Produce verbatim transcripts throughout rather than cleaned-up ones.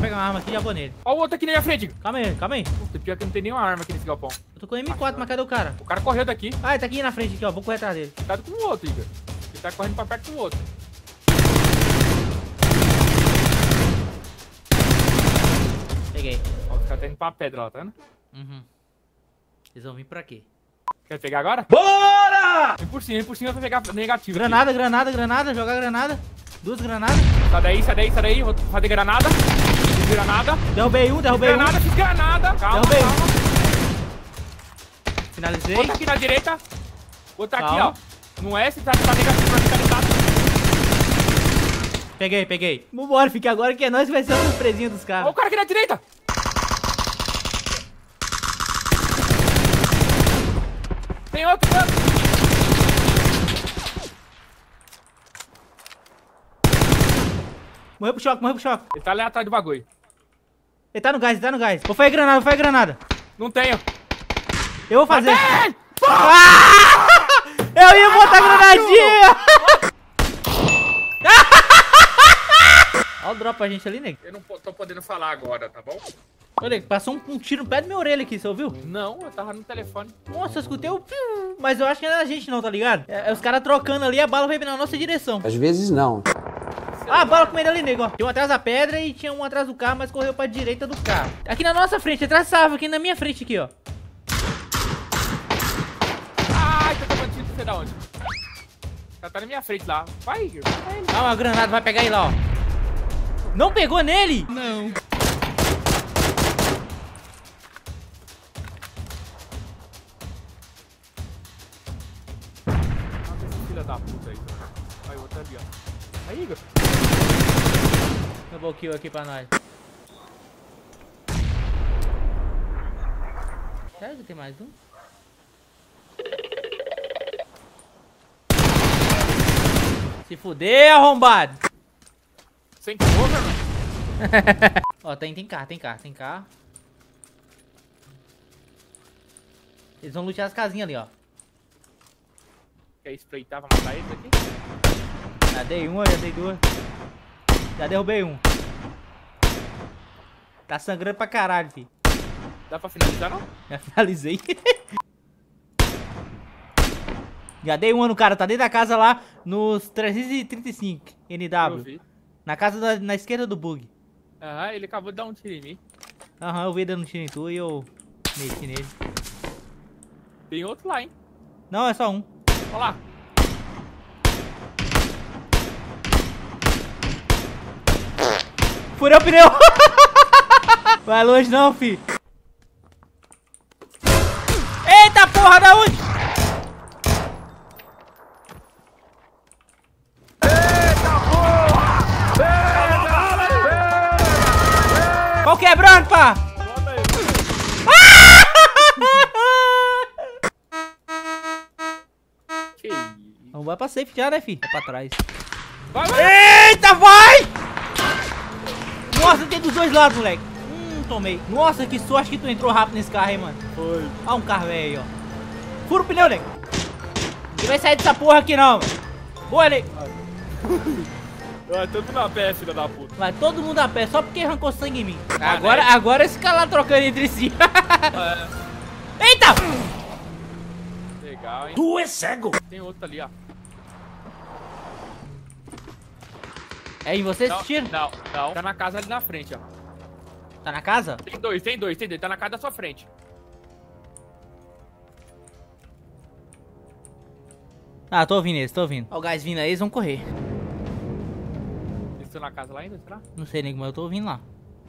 pegar uma arma aqui e já vou nele. Ó o outro aqui na minha frente. Calma aí, calma aí. Puta, pior que não tem nenhuma arma aqui nesse galpão. Eu tô com M quatro, mas cadê o cara? O cara correu daqui. Ah, ele tá aqui na frente aqui, ó. Vou correr atrás dele. Cuidado com o outro, Igor. Ele tá correndo pra perto do outro. Peguei. Ó, os caras tá indo pra pedra lá, tá vendo? Uhum. Eles vão vir pra quê? Quer pegar agora? Bora! Vem por cima, vem por cima pra pegar negativo. Granada, granada, granada. Jogar granada. Duas granadas. Sai daí, sai daí, sai daí. Vou fazer granada. Fiz granada. Derrubei um, derrubei Fiz granada, um. fiz granada. Calma, Derrubei calma. Finalizei. Outro aqui na direita. Outro aqui, Calma. ó. No S, tá, tá negativo, vai ficar ligado. Peguei, peguei. Vambora, fica agora que é nós que vai ser a surpresinha dos Ó caras. o cara aqui na direita. Tem outro, tem outro. Morreu pro choque, morreu pro choque. Ele tá ali atrás do bagulho. Ele tá no gás, ele tá no gás. Vou fazer granada, vou fazer granada. Não tenho. Eu vou fazer. Matei! Ah! Eu ia botar granadinha! Olha o drop pra gente ali, nego. Eu não tô podendo falar agora, tá bom? Ô, nego, passou um, um tiro no pé da minha orelha aqui, você ouviu? Não, eu tava no telefone. Nossa, eu escutei o piu, mas eu acho que não era a gente não, tá ligado? É, é os caras trocando ali, a bala veio na nossa direção. Às vezes não. Ah, a bala comendo ali, nego, ó. Tinha um atrás da pedra e tinha um atrás do carro, mas correu pra direita do carro. Aqui na nossa frente, atrás dessa árvore, aqui na minha frente aqui, ó. Ai, tô tomando tiro, não sei da onde. Tá, tá na minha frente lá. Vai, Igor. Vai ele. Ah, uma granada, vai pegar ele lá, ó. Não pegou nele? Não. Mata esse filho da puta aí. Vai, outro ali, ó. Aí, Igor. Double kill aqui pra nós. Sério que tem mais um? Se fuder, arrombado! Sem cover, mano. Ó, tem, tem carro, tem carro, tem carro. Eles vão lutear as casinhas ali, ó. Quer espreitar pra matar eles aqui? Já dei uma, já dei duas. Já derrubei um. Tá sangrando pra caralho, filho. Dá pra finalizar, não? Já finalizei. Já dei uma no cara, tá dentro da casa lá, nos trezentos e trinta e cinco N Eu W. vi. Na casa da, na esquerda do bug. Aham, ele acabou de dar um tiro em mim. Aham, eu vi dando tiro em tu e eu meti nele. Tem outro lá, hein? Não, é só um. Olha lá. Furei o pneu! Vai longe não, fi. Eita porra, da onde? Eita porra! Qual quebrando, pá? Bota aí. Que isso? Não vai pra safe já, né, fi? É pra trás. Vai, vai! Eita, vai! Nossa, tem dos dois lados, moleque. Hum, tomei. Nossa, que sorte que tu entrou rápido nesse carro aí, mano. Foi. Olha um carro velho aí, ó. Fura o pneu, nego. Não vai sair dessa porra aqui, não, mano. Boa, nego. Vai todo na pé, filha da puta. Vai todo mundo a pé, só porque arrancou sangue em mim. Agora, agora esse cara lá trocando entre si. É. Eita! Legal, hein? Tu é cego! Tem outro ali, ó. É em você esse Não, tiro? não, não. Tá na casa ali na frente, ó. Tá na casa? Tem dois, tem dois, tem dois. Tá na casa da sua frente. Ah, tô ouvindo eles, tô ouvindo. Ó, o gás vindo aí, eles vão correr. Eles estão na casa lá ainda, será? Não sei, nego, mas eu tô ouvindo lá.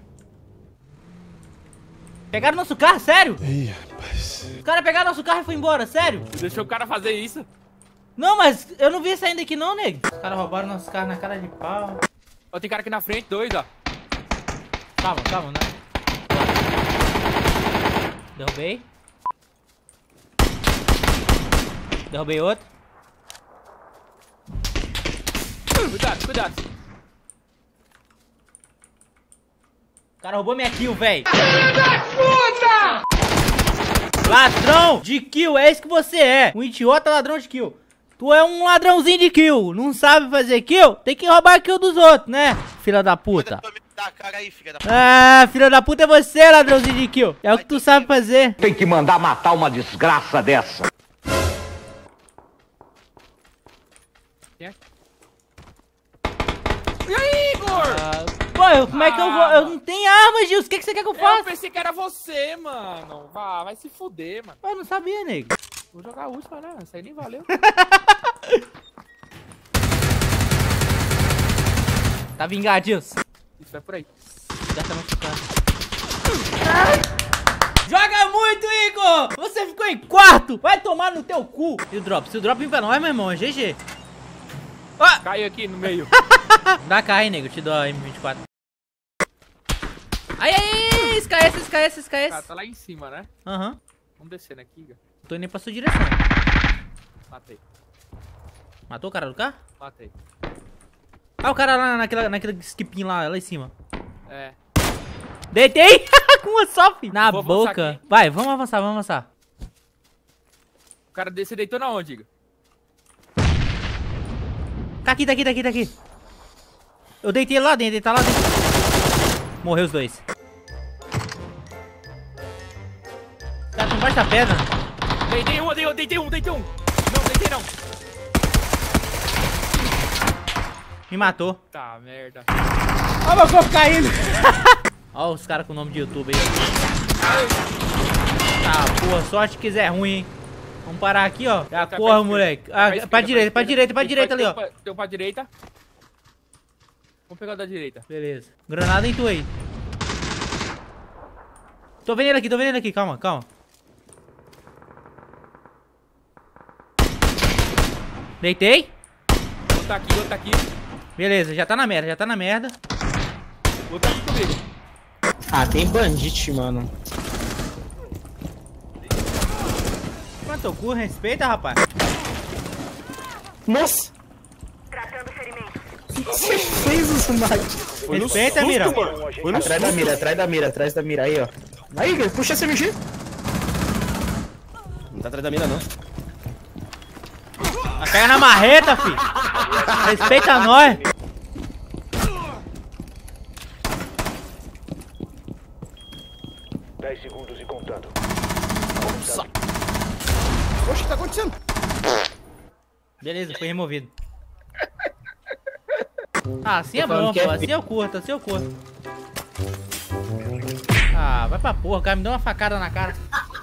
Pegaram nosso carro, sério? Ih, rapaz. Os caras pegaram nosso carro e foi embora, sério? Você deixou o cara fazer isso? Não, mas eu não vi saindo aqui não, nego. Os caras roubaram nosso carro na cara de pau. Ó, tem cara aqui na frente, dois, ó. Calma, calma, né? Derrubei. Derrubei outro. Cuidado, cuidado. O cara roubou minha kill, velho. Ladrão de kill, é isso que você é. Um idiota ladrão de kill. Tu é um ladrãozinho de kill. Não sabe fazer kill? Tem que roubar a kill dos outros, né? Filha da puta. cara aí, filha da p. Ah, filho da puta é você, ladrãozinho de kill. É o que tu sabe fazer. Tem que mandar matar uma desgraça dessa. E aí, Igor? Ah, pô, como é que eu vou? Eu não tenho arma, Gilson. O que, que você quer que eu Eu faça? pensei que era você, mano. Vá, vai se fuder, mano. Eu não sabia, nego. Vou jogar a última, né? Isso aí nem valeu. Tá vingado, Gilson. Isso vai por aí. Já tá machucado. Joga muito, Igor! Você ficou em quarto! Vai tomar no teu cu! E o drop? Se o drop vir pra nós, meu irmão, é G G. Ah! Caiu aqui no meio. Dá carro aí, nego. Te dou a M vinte e quatro. Ai, ai, ai! S K S, S K S, S K S. Tá, tá lá em cima, né? Aham. Vamos descendo aqui, Igor. Tô indo pra sua direção. Matei. Matou o cara do carro? Matei. Ah, o cara lá naquela, naquele skipinho lá, lá em cima. É. Deitei! Com uma só, filho. Na Vou avançar boca. aqui. Vai, vamos avançar, vamos avançar. O cara desse deitou na onde, Igor? Tá aqui, tá aqui, tá aqui, tá aqui. Eu deitei ele lá dentro, ele tá lá dentro. Morreu os dois. Tá com embaixo da pedra. Deitei um, deitei um, deitei um, deitei um. Não, deitei não. Me matou. Tá, merda. Ó, meu corpo caindo. Ó os caras com o nome de YouTube aí. Ah, porra, sorte que quiser ruim, hein. Vamos parar aqui, ó. Já Tá, corra, pra moleque. esquerda, Ah, esquerda, pra direita, pra esquerda. direita, pra Tem direita ali, tem ó. um pra- Tem um pra direita. Vamos pegar o da direita. Beleza. Granada em tu aí. Tô vendo ele aqui, tô vendo ele aqui. Calma, calma. Deitei. Outro tá aqui, outro tá aqui. Beleza, já tá na merda, já tá na merda. Outro tá aqui comigo. Ah, tem bandite, mano. Quanto teu cu, respeita, rapaz. Nossa! O que você fez, isso, Mike? Respeita, mira. Atrás da mira, atrás da mira, atrás da mira. Aí, ó. Aí, Igor, puxa essa M G. Não tá atrás da mina, não. Pega na marreta, filho. Respeita nós. dez segundos e contando. Oxe, o que tá acontecendo? Beleza, foi removido. Ah, assim é Tô falando bom, que pô. é Assim eu curto, assim eu curto. Ah, vai pra porra, o cara me deu uma facada na cara.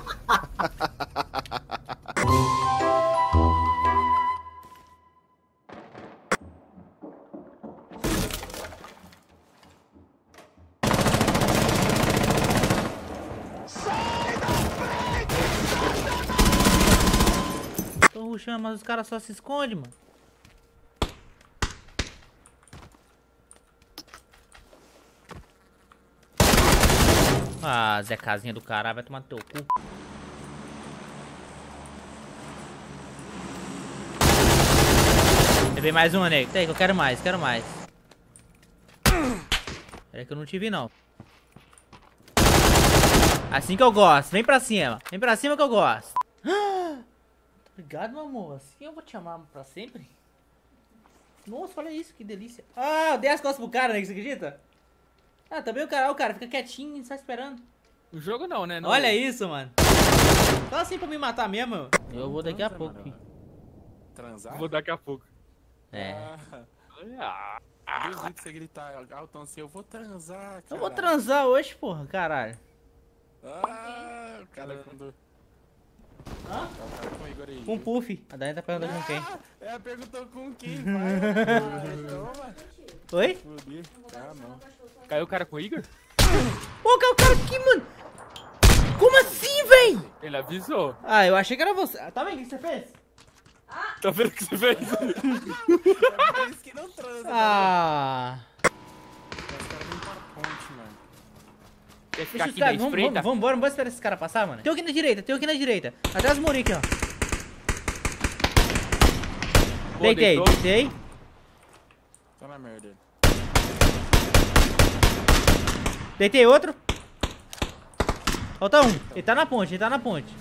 Tô rushando, mas os caras só se escondem, mano. Ah, Zé Casinha do caralho, vai tomar no teu cu. Levei mais uma, nego. Tem que eu quero mais, quero mais. Peraí que eu não te vi, não. Assim que eu gosto. Vem pra cima. Vem pra cima que eu gosto. Obrigado, meu amor. Assim eu vou te amar pra sempre. Nossa, olha isso, que delícia. Ah, eu dei as costas pro cara, né? Você acredita? Ah, também o cara, o cara fica quietinho e só esperando. O jogo não, né? Não. Olha isso, mano. Só assim pra me matar mesmo. Eu vou daqui a pouco, filho. Transar? Vou daqui a pouco. É. Ah, duvido que você gritar altão assim, eu vou transar, cara. Eu vou transar hoje, porra, caralho. Ah, o cara quando... Hã? O cara com o Igor aí. Com um puff. A Dani tá perguntando com quem. É, perguntou com quem, vai. Toma. Oi? Fudi. Ah, não. Caiu o cara com o Igor? Pô, que é o cara aqui, mano. Como assim, véi? Ele avisou. Ah, eu achei que era você. Tá vendo o que você fez? Tá vendo o que você fez? É isso que não transa. Ah. Os caras vêm para a ponte, mano. Quer ficar Deixa aqui os da caras. Vamos, vamos, espreita? vamos embora, vamos esperar esses caras passar, mano. Tem um aqui na direita, tem um aqui na direita. Atrás do murinho aqui, ó. Pô, Deitei, deitou. deitei. Tá na merda. Deitei outro. Falta um. Ele tá na ponte, ele tá na ponte.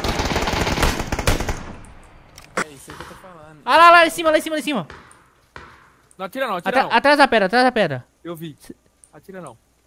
É isso aí que eu tô falando. Ah lá, lá em cima, lá em cima, lá em cima. Não atira não, atira Atra- não. atrás da pedra, atrás da pedra. Eu vi. Atira não.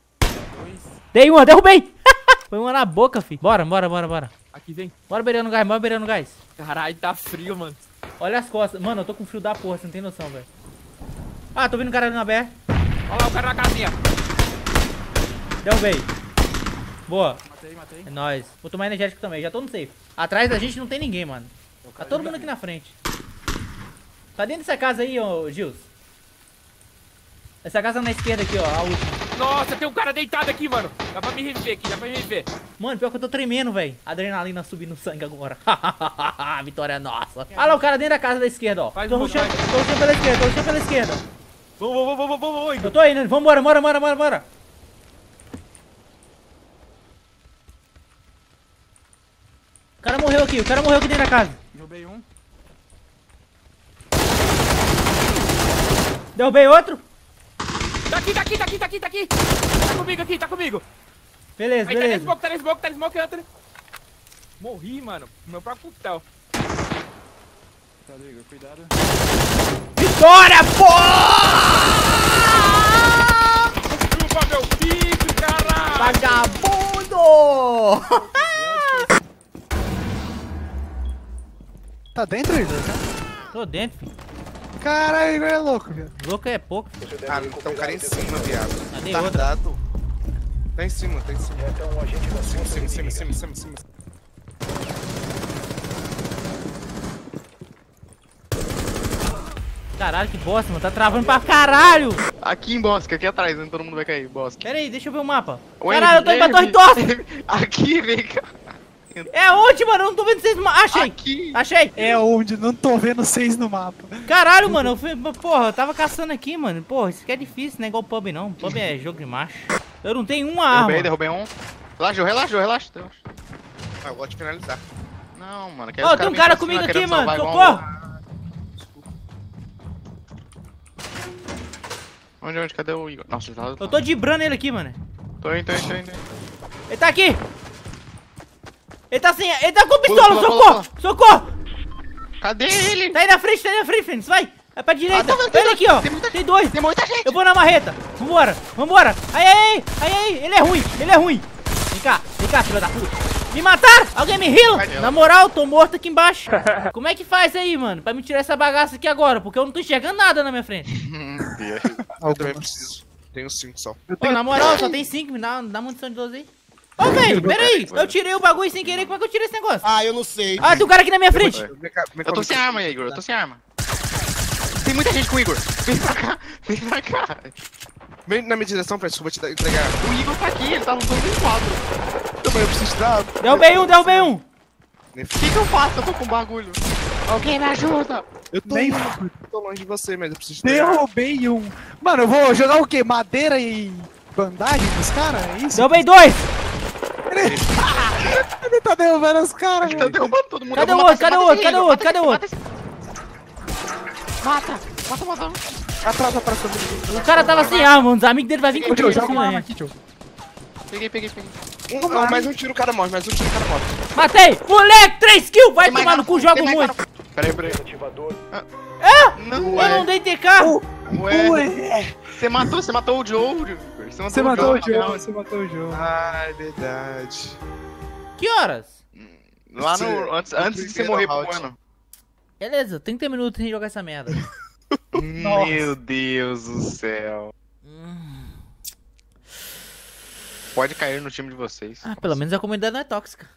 Dei uma, derrubei. Foi uma na boca, fi. Bora, bora, bora, bora. Aqui, vem. Bora beirando gás, bora beirando gás. Caralho, tá frio, mano. Olha as costas. Mano, eu tô com frio da porra, você não tem noção, velho. Ah, tô vendo um cara ali na B R. Olha lá o cara na casinha. Derrubei. Boa. Matei, matei. É nóis. Vou tomar energético também, já tô no safe. Atrás da gente não tem ninguém, mano. Tá todo mundo aqui na frente. Tá dentro dessa casa aí, ô Gils. Essa casa na esquerda aqui, ó, a última. Nossa, tem um cara deitado aqui, mano. Dá pra me reviver aqui, dá pra me reviver. Mano, pior que eu tô tremendo, velho. Adrenalina subindo no sangue agora. Vitória é nossa. Olha lá o cara dentro da casa da esquerda, ó. Faz Tô um rushando, pouco, tô rushando pela esquerda, tô rushando pela esquerda. Vamos, vamos, vamos, vamos, vamos. Eu tô indo, vambora, bora, bora, bora, bora. O cara morreu aqui, o cara morreu aqui dentro da casa. Derrubei um. Derrubei outro. Tá aqui, tá aqui, tá aqui, tá aqui, tá aqui. Tá comigo aqui, tá comigo. Beleza, Aí tá nesse beleza. smoke, tá nesse smoke, tá nesse smoke, Anthony. Morri, mano. Meu próprio coquetel. Cuidado, Igor, cuidado. Vitória, porra! Chupa meu pico, caralho. Vagabundo! Tá dentro, Igor? Tô dentro, filho. Caralho, Igor é louco, viu? Louco é pouco. Ah, tem um cara em cima, viado. Cadê Tá outra? dado. Tá em cima, tá em cima. Então, a gente vai ser Em cima, em cima, em cima, em cima, em cima. Caralho, que bosta, mano. Tá travando pra caralho. Aqui em bosque, aqui atrás, né? Todo mundo vai cair, bosque. Pera aí, deixa eu ver o mapa. Oi, Caralho, eu tô indo pra Torre Guilherme. Tosse. Aqui, vem cá. É onde, mano? Eu não tô vendo vocês. Achei. Aqui. Achei. É onde? Não tô vendo vocês no mapa. Caralho, mano. Eu fui, porra, eu tava caçando aqui, mano. Porra, isso aqui é difícil, não é igual pub, não. Pub é jogo de macho. Eu não tenho uma arma. Derrubei, derrubei um. Relaxou, relaxou, relaxa. relaxa. Ah, eu gosto de finalizar. Não, mano. que Ó, os tem um vêm cara pra cima comigo aqui, querendo mano. salvar igual Socorro. um- Onde, onde? Cadê o Igor? Nossa, ele tá... Eu tô dibrando ele aqui, mano. Tô indo, tô indo, tô indo. Ele tá aqui. Ele tá sem. Ele tá com pistola, Pula, pula, socorro! pula, Socorro! Cadê ele? Tá aí na frente, tá aí na frente, Fênix. Vai! Vai pra direita! Ah, tá vendo, Olha tem aqui, ó! tem muita Tem dois! Tem muita gente. Eu vou na marreta! Vambora! Vambora! Ai, ai, ai! Ai, ai! Ele é ruim! Ele é ruim! Vem cá! Vem cá, filho da puta! Me mataram! Alguém me heala! Vai, Na moral, tô morto aqui embaixo! Como é que faz aí, mano? Pra me tirar essa bagaça aqui agora? Porque eu não tô enxergando nada na minha frente. Hum, Deus. Eu também preciso. Tenho cinco só. Pô, na moral, só tem cinco, me dá, dá munição de doze aí. Ô, velho, pera aí! Eu tirei o bagulho sem querer, como é que eu tirei esse negócio? Ah, eu não sei. Ah, tem um cara aqui na minha frente! Vem cá, vem cá, Eu tô vem sem cá. arma, Igor. Eu tô sem arma. Tem muita gente com o Igor. Vem pra cá. Vem pra cá. Vem na minha direção, Fred, que eu vou te dar- entregar. O Igor tá aqui, ele tá lutando em quatro. Também eu preciso dar. Derrubei um, derrubei um! O que que eu faço? Eu tô com bagulho. Alguém me ajuda. Eu tô, Nem indo, tô longe de você, mas eu preciso te entregar. derrubei um. Mano, eu vou jogar o quê? Madeira e bandagem nos caras? É isso? Derrubei dois! Ele tá derrubando os caras, Tá velho. derrubando todo mundo. Cadê Eu o vou outro? matar Cadê o esse outro? Igor, Cadê o mata outro? esse- Cadê o outro? Mata, esse- mata, mata, mata. Atrás, atrás, atrás. O cara tava sem arma, os amigos dele vai vir com Ô, Tio, ele joga assim, uma arma né? aqui, tio. Peguei, peguei, peguei. Um, ah, mais um tiro o cara morre, mais um tiro o cara morre. Matei! Moleque, três kills! Vai Tem mais tomar no cara, cu, jogo tem mais muito! cara. Peraí, peraí. ativador. Não, Eu ué. não dei T K! Ué. Ué, Você matou, você matou o Joe, Igor. você matou o Joe. Joe, você matou o Joe. Ah, é verdade. Que horas? Lá Você- no... Antes, no antes de você primeiro morrer pro round. ano. Beleza, trinta minutos sem jogar essa merda. Meu Deus do céu. Pode cair no time de vocês. Ah, pelo menos a comunidade não é tóxica.